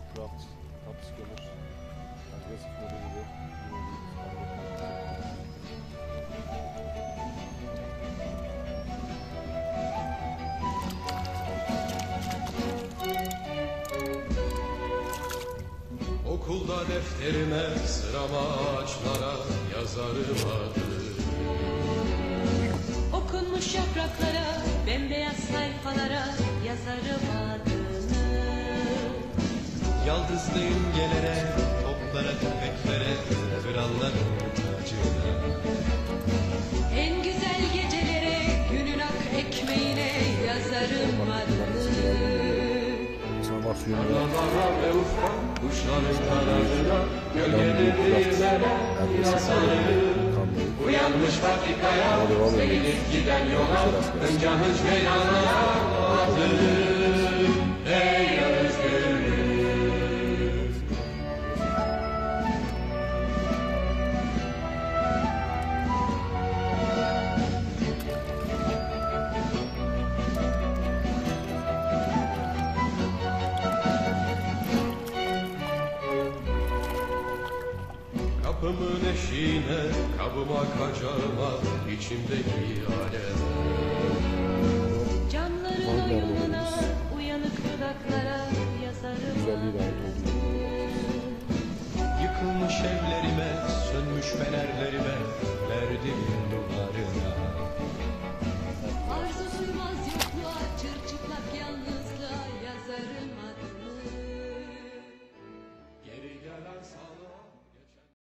Craft, Upscaler, agresif modu gibi yine bir Okulda defterime sırama ağaçlara yazarım adı. Okunmuş yapraklara, bembeyaz sayfalara yazarım adını. Yaldızlı imgelere, toplara, tüfeklere, kralların tacına. En güzel gecelere, günün ak ekmeğine yazarım adını. sabah suyunu Tarlalara ve ufka, kuşların kanadına, gölgelerine yazarım. Uyanmış patikaya, sevinip giden yola, önce hınç meydana atılır. Ey özgürlük! Kapımın eşiğine, kabıma kacağıma, içimdeki alem. Camların oyununa,